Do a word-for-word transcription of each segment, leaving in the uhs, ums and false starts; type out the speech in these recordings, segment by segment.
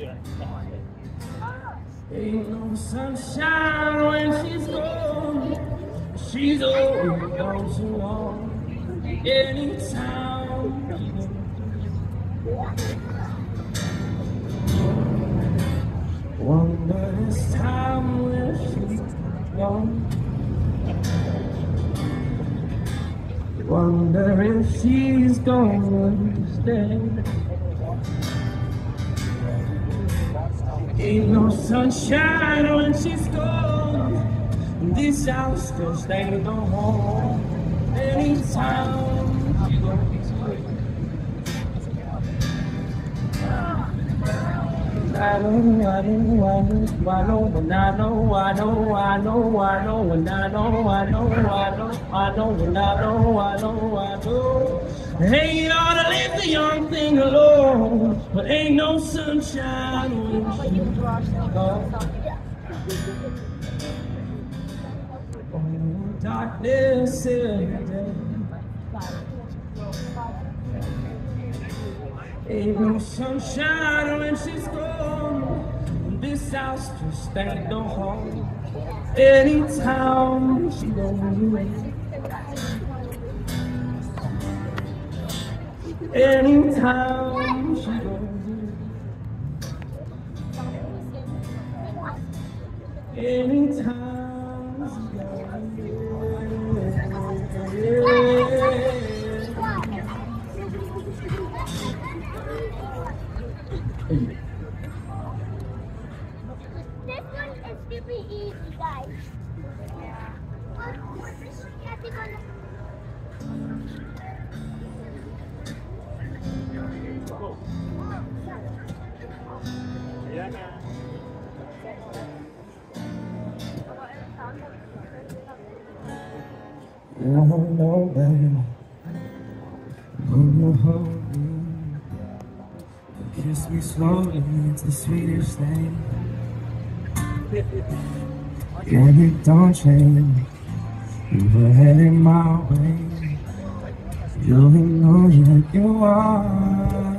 Ain't no sunshine when she's gone. She's always gone too long. Anytime wonder this time where she's gone. Wonder if she's gonna stay. Ain't no sunshine when she's gone. This house just ain't no home. Anytime she goes. I know, I know, I know, I know, and I know, I know, I know, I know, and I know, I know, I know, I know, and I know, I know, I know. Ain't ought to leave the young thing alone, but ain't no sunshine when she's gone. Oh, darkness every day. Ain't no sunshine when she's gone. This house just ain't no home. Anytime she goes, anytime she goes, anytime she goes, yeah. This one is super easy, guys. Yeah. Oh no, baby. Oh no, kiss me slowly, it's the sweetest thing. And it don't change. You were heading my way. You know that you are.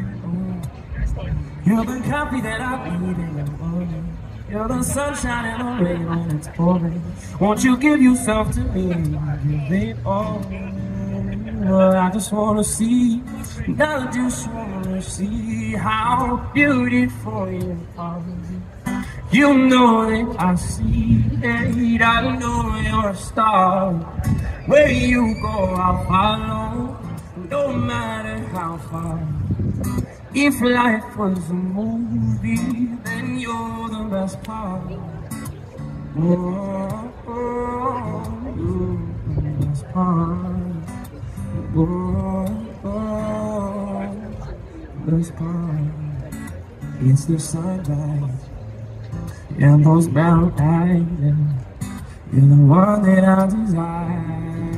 You're the coffee that I need in the morning. You're the sunshine in the rain when it's pouring. Won't you give yourself to me and give it all? Well, I just wanna see, I just wanna see how beautiful you are. You know that I see it, I know you're a star. Where you go, I'll follow, no matter how far. If life was a movie, then you're the best part. Oh, oh, you're the best part. Oh, oh, best part. It's the sunrise and those brown eyes. You're the one that I desire.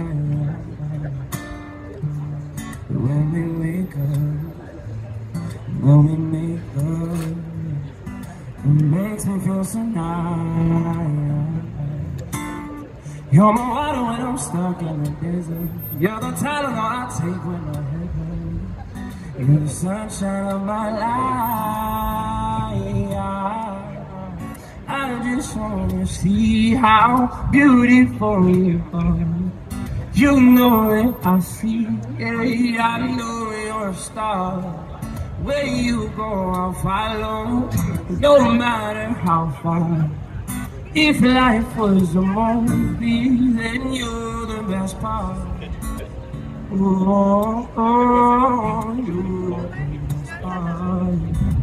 When we wake up, when we make up, it makes me feel so nice. You're my water when I'm stuck in the desert. You're the Tylenol I take when my head hurts. You're the sunshine of my life. I just wanna see how beautiful you are. You know that I see, yeah, I know you're a star. Where you go, I'll follow, no matter how far. If life was a movie, then you're the best part. Oh, oh, you're the best part.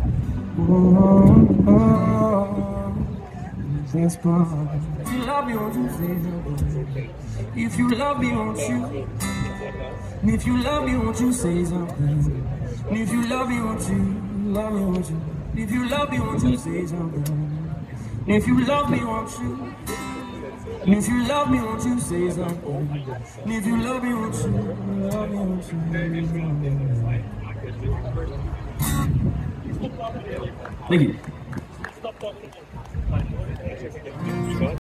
Oh, oh, the best part. If you love me, won't you say something? If you love me, won't you? If you love me, won't you say something? If you love me, won't you? Love me, won't you? If you love me, won't you say something? If you love me, won't you? If you love me, won't you say something? If you love me, won't you? Love me, won't you? Thank you.